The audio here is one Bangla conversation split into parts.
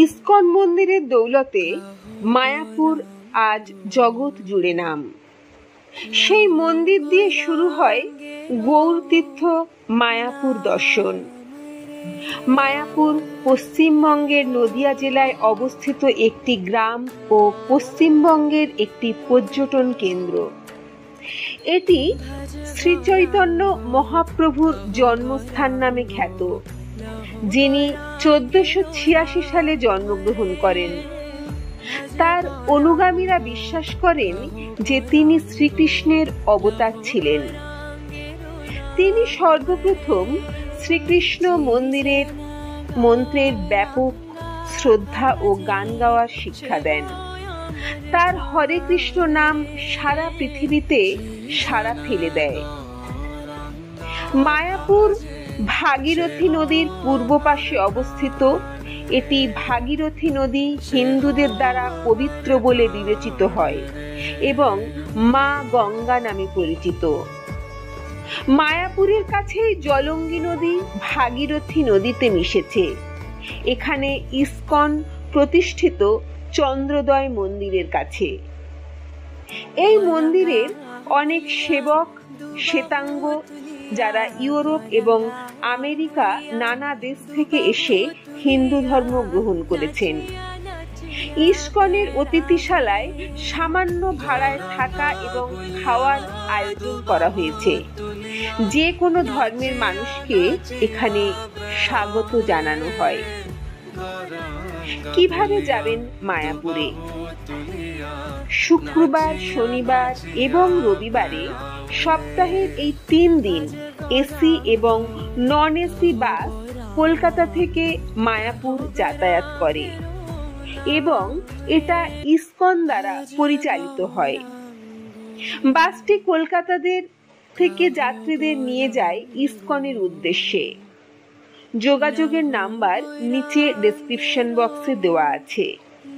ইসকন মন্দিরের দৌলতে মায়াপুর আজ জগৎ জুড়ে নাম। সেই মন্দির দিয়ে শুরু হয় গৌরতীর্থ মায়াপুর দর্শন। মায়াপুর পশ্চিমবঙ্গের নদিয়া জেলায় অবস্থিত একটি গ্রাম ও পশ্চিমবঙ্গের একটি পর্যটন কেন্দ্র। এটি শ্রী চৈতন্য মহাপ্রভুর জন্মস্থান নামে খ্যাত, যিনি 1486 সালে জন্মগ্রহণ করেন। তার অনুগামীরা বিশ্বাস করেন যে তিনি শ্রীকৃষ্ণের অবতার ছিলেন। তিনি সর্বপ্রথম শ্রীকৃষ্ণ মন্ত্রের ব্যাপক শ্রদ্ধা ও গান গাওয়ার শিক্ষা দেন। তার হরে কৃষ্ণ নাম সারা পৃথিবীতে সাড়া ফেলে দেয়। মায়াপুর ভাগীরথী নদীর পূর্ব পাশে অবস্থিত। এটি ভাগীরথী নদী হিন্দুদের দ্বারা পবিত্র বলে বিবেচিত হয় এবং মা গঙ্গা নামে পরিচিত। মায়াপুরের কাছেই জলঙ্গি নদী ভাগীরথী নদীতে মিশেছে। এখানে ইসকন প্রতিষ্ঠিত চন্দ্রোদয় মন্দিরের কাছে। এই মন্দিরের অনেক সেবক শ্বেতাঙ্গ, যারা ইউরোপ এবং আমেরিকা নানা দেশ থেকে এসে হিন্দু ধর্ম গ্রহণ করেছেন। ইসকনের অতিথিশালায় সামান্য ভাড়ায় থাকা এবং খাওয়ার আয়োজন করা হয়েছে। যে কোনো ধর্মের মানুষকে এখানে স্বাগত জানানো হয়। কিভাবে যাবেন মায়াপুরে? শুক্রবার, শনিবার এবং রবিবারে সপ্তাহের এই 3 দিন এসি এবং নন এসি বাস কলকাতা থেকে মায়াপুর যাতায়াত করে এবং এটা ইসকন দ্বারা পরিচালিত হয়। বাসটি কলকাতাদের থেকে যাত্রীদের নিয়ে যায় ইসকনের উদ্দেশ্যে। যোগাযোগের নাম্বার নিচে ডেসক্রিপশন বক্সে দেওয়া আছে।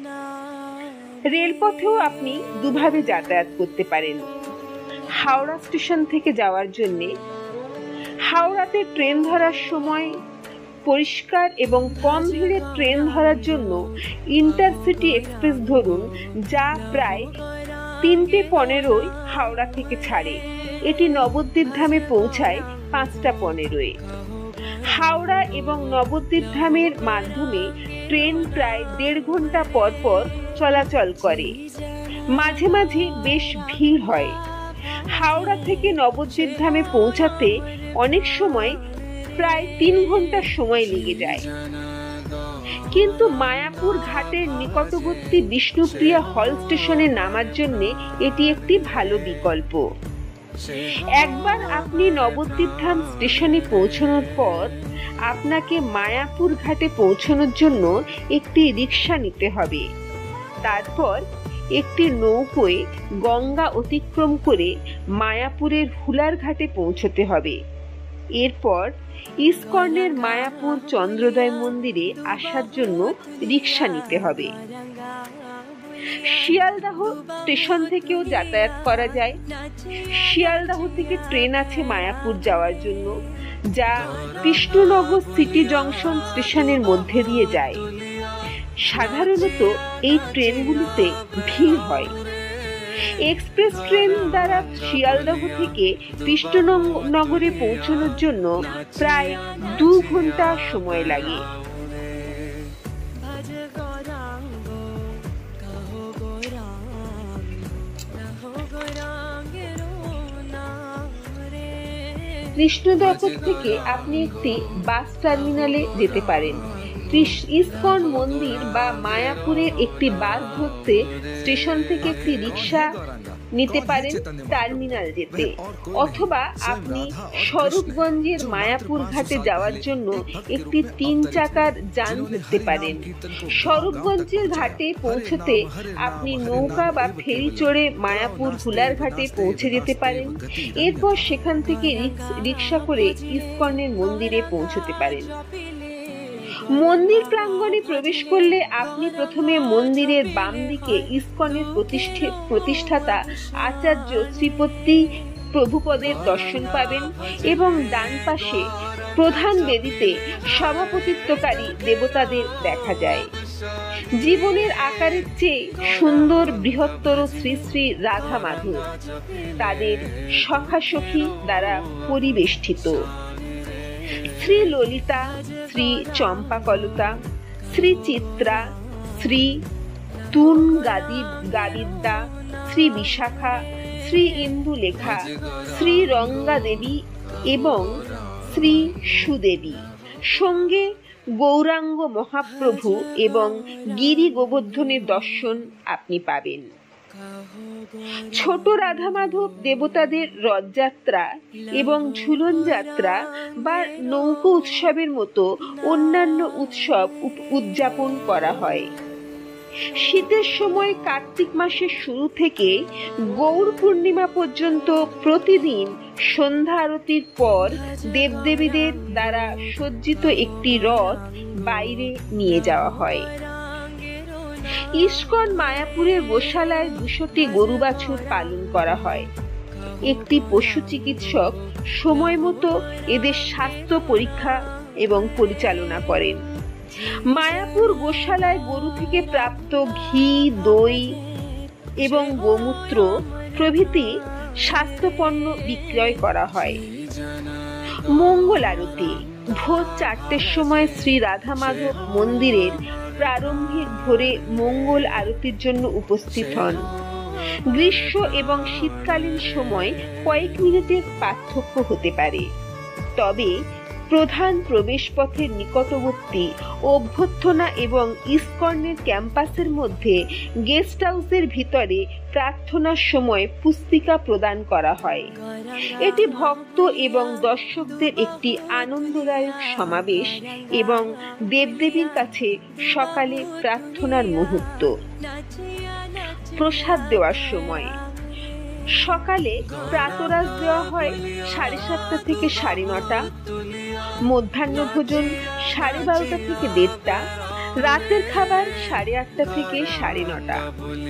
রেলপথেও আপনি দুভাবে যাতায়াত করতে পারেন। হাওড়া স্টেশন থেকে যাওয়ার জন্য হাওড়াতে ট্রেন ধরার সময় পরিষ্কার এবং কম ভিড়ে ট্রেন ধরার জন্য ইন্টারসিটি এক্সপ্রেস ধরুন, যা প্রায় 3:15 হাওড়া থেকে ছাড়ে। এটি নবদ্বীপ ধামে পৌঁছায় 5:15। হাওড়া এবং নবদ্বীপ ধামের মাধ্যমে ট্রেন প্রায় 1.5 ঘন্টা পর পর চলাচল করে। মাঝে মাঝে বেশ ভিড় হয়। হাওড়া থেকে নবদ্বীপ ধামে পৌঁছাতে অনেক সময় প্রায় 3 ঘন্টা সময় লেগে যায়। কিন্তু মায়াপুর ঘাটের নিকটবর্তী বিষ্ণুপ্রিয়া হল স্টেশনে নামার জন্য এটি একটি ভালো বিকল্প। একবার আপনি নবদ্বীপ ধাম স্টেশনে পৌঁছানোর পর আপনাকে মায়াপুর ঘাটে পৌঁছানোর জন্য একটি রিক্সা নিতে হবে। তারপর একটি নৌকোয় গঙ্গা অতিক্রম করে মায়াপুরের হুলার ঘাটে পৌঁছতে হবে। এরপর ইসকনের মায়াপুর চন্দ্রোদয় মন্দিরে আসার জন্য রিক্সা নিতে হবে। শিয়ালদাহ স্টেশন থেকেও যাতায়াত করা যায়। শিয়ালদাহ থেকে ট্রেন আছে মায়াপুর যাওয়ার জন্য, যা কৃষ্ণনগর সিটি জংশন স্টেশনের মধ্যে দিয়ে যায়। সাধারণত এই ট্রেনগুলিতে ভিড় হয়। এক্সপ্রেস ট্রেন দ্বারা শিয়ালদাহ থেকে কৃষ্ণনগরে পৌঁছানোর জন্য প্রায় 2 ঘন্টা সময় লাগে। কৃষ্ণনগর থেকে আপনি একটি বাস টার্মিনালে যেতে পারেন। ইসকন মন্দির বা মায়াপুরের একটি বাস ধরতে স্টেশন থেকে একটি রিক্সা নিতে পারেন টার্মিনাল যেতে, অথবা আপনি স্বরূপগঞ্জের মায়াপুর ঘাটে যাওয়ার জন্য একটি 3 চাকার যান ধরতে পারেন। স্বরূপগঞ্জের ঘাটে পৌঁছতে আপনি নৌকা বা ফেরি চড়ে মায়াপুর হুলার ঘাটে পৌঁছে যেতে পারেন। এরপর সেখান থেকে রিক্সা করে ইসকনের মন্দিরে পৌঁছতে পারেন। মন্দির প্রাঙ্গণে প্রবেশ করলে আপনি প্রথমে মন্দিরের বাম দিকে ইসকনের প্রতিষ্ঠাতা আচার্য শ্রীপতি প্রভুপদের দর্শন পাবেন এবং ডান পাশে প্রধান বেদিতে সভাপতিত্বকারী দেবতাদের দেখা যায়। জীবনের আকারের চেয়ে সুন্দর বৃহত্তর শ্রী শ্রী রাধা মাধব তাদের সখাসখী দ্বারা পরিবেষ্টিত। শ্রী ললিতা, শ্রী চম্পাকলতা, শ্রী চিত্রা, শ্রী তুন গাবিদ্যা, শ্রী বিশাখা, শ্রী ইন্দুলেখা, শ্রী রঙ্গা দেবী এবং শ্রী সুদেবী, সঙ্গে গৌরাঙ্গ মহাপ্রভু এবং গিরি গোবর্ধনের দর্শন আপনি পাবেন। ছোট রাধা মাধব দেবতাদের রথযাত্রা এবং ঝুলন যাত্রা বা নৌকো উৎসবের মতো অন্যান্য উৎসব উদযাপন করা হয়। শীতের সময় কার্তিক মাসের শুরু থেকে গৌর পূর্ণিমা পর্যন্ত প্রতিদিন সন্ধ্যা আরতির পর দেবদেবীদের দ্বারা সজ্জিত একটি রথ বাইরে নিয়ে যাওয়া হয়। ইস্কন মায়াপুরের গোশালায় 200টি গরু বাছুর পালন করা হয়। একটি পশু চিকিৎসক সময় মতো এদের স্বাস্থ্য পরীক্ষা এবং পরিচালনা করেন। মায়াপুর গোশালায় গরু থেকে প্রাপ্ত ঘি, দই এবং গোমূত্র প্রভৃতি স্বাস্থ্যপণ্য বিক্রয় করা হয়। মঙ্গল আরতি ভোর 4টের সময় শ্রী রাধা মাধব মন্দিরের প্রারম্ভিক ভোরে মঙ্গল আরতির জন্য উপস্থিত হন। গ্রীষ্ম এবং শীতকালীন সময় কয়েক মিনিটের পার্থক্য হতে পারে, তবে প্রধান প্রবেশপথের নিকটবর্তী অভ্যর্থনা এবং ইস্কনের ক্যাম্পাসের মধ্যে গেস্ট হাউসের ভিতরে প্রার্থনার সময় পুস্তিকা প্রদান করা হয়। এটি ভক্ত এবং দর্শকদের একটি আনন্দদায়ক সমাবেশ এবং দেবদেবীর কাছে সকালে প্রার্থনার মুহূর্ত। প্রসাদ দেওয়ার সময় সকালে প্রাতরাশ দেওয়া হয় 7:30 থেকে 9:30, মধ্যাহ্ন ভোজন 12:30 থেকে 1:30, রাতের খাবার 8:30 থেকে 9:30।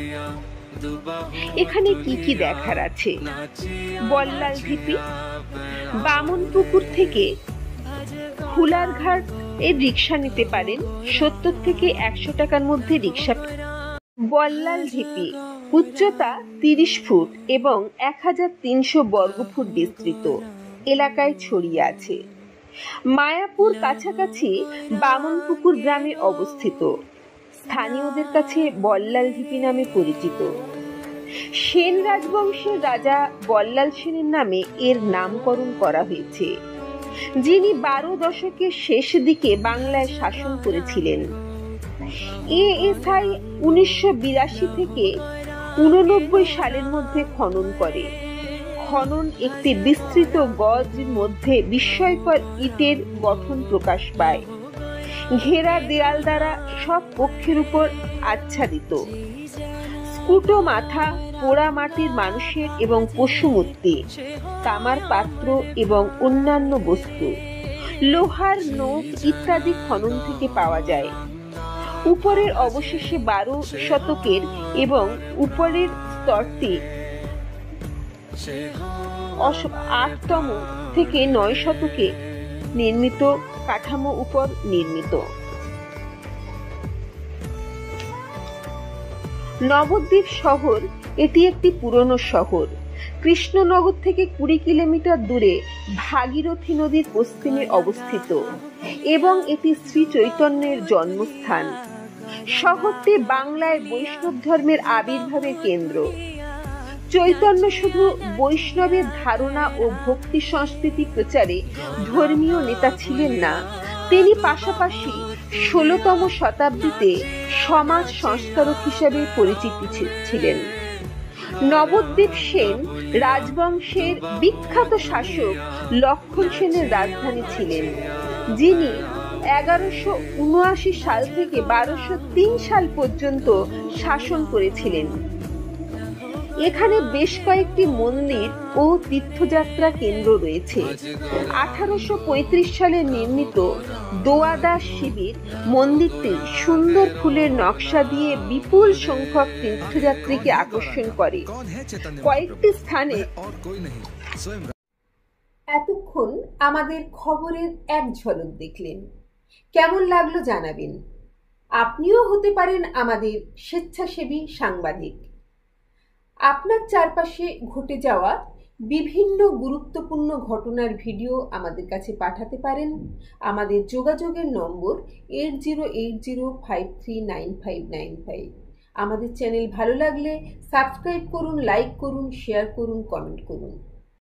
এখানে কি কি দেখার আছে? বল্লাল ঢিপি, বামনপুকুর থেকে হুলারঘাট এর রিক্সা নিতে পারেন। 70 থেকে 100 টাকার মধ্যে রিক্সা। বল্লাল ঢিপি উচ্চতা 30 ফুট এবং 1300 বর্গফুট বিস্তৃত এলাকায় ছড়িয়ে আছে। মায়াপুর কাছাকাছি বামনপুকুর গ্রামে অবস্থিত। স্থানীয়দের কাছে বল্লাল ঢিপি নামে পরিচিত। সেন রাজবংশের রাজা বল্লাল সেনের নামে এর নামকরণ করা হয়েছে, যিনি 12 দশকের শেষ দিকে বাংলায় শাসন করেছিলেন। এএসআই 1982 থেকে 89 সালের মধ্যে খনন করে। খনন একটি বিস্তৃত গজ মধ্যে বিস্ময়কর ইটের গঠন প্রকাশ পায়। ঘেরা দেয়াল দ্বারা সব পক্ষের উপর আচ্ছাদিত। স্কুটো মাথা, পোড়া মাটির মানুষের এবং পশু মূর্তি, তামার পাত্র এবং অন্যান্য বস্তু, লোহার নোক ইত্যাদি খনন থেকে পাওয়া যায়। উপরের অবশেষে 12 শতকের এবং উপরের স্তরটি 8তম থেকে 9 শতকে নির্মিত কাঠামো উপর নির্মিত। নবদ্বীপ শহর এটি একটি পুরনো শহর। কৃষ্ণনগর থেকে 20 কিলোমিটার দূরে ভাগীরথী নদীর পশ্চিমে অবস্থিত এবং এটি শ্রী চৈতন্যের জন্মস্থান। শহরটি বাংলায় বৈষ্ণব ধর্মের আবির্ভাবের কেন্দ্র। চৈতন্য শুধু বৈষ্ণবের ধারণা ও ভক্তি সংস্কৃতি প্রচারে ধর্মীয় নেতা ছিলেন না, তিনি পাশাপাশি 16তম শতাব্দীতে সমাজ সংস্কারক হিসেবে পরিচিত ছিলেন। নবদ্বীপ সেন রাজবংশের বিখ্যাত শাসক লক্ষণ সেনের রাজধানী ছিলেন, যিনি 1179 সাল থেকে 1203 সাল পর্যন্ত শাসন করেছিলেন। এখানে বেশ কয়েকটি মন্দির ও তীর্থযাত্রা কেন্দ্র রয়েছে। 1835 সালে নির্মিত দোয়াদাস শিবির মন্দিরটি সুন্দর ফুলের নকশা দিয়ে বিপুল সংখ্যক তীর্থযাত্রীকে আকর্ষণ করে। কয়েকটি স্থানে এতক্ষণ আমাদের খবরের এক ঝলক দেখলেন। কেমন লাগলো জানাবেন। আপনিও হতে পারেন আমাদের স্বেচ্ছাসেবী সাংবাদিক। আপনার চারপাশে ঘটে যাওয়া বিভিন্ন গুরুত্বপূর্ণ ঘটনার ভিডিও আমাদের কাছে পাঠাতে পারেন। আমাদের যোগাযোগের নম্বর 8080539595। আমাদের চ্যানেল ভালো লাগলে সাবস্ক্রাইব করুন, লাইক করুন, শেয়ার করুন, কমেন্ট করুন।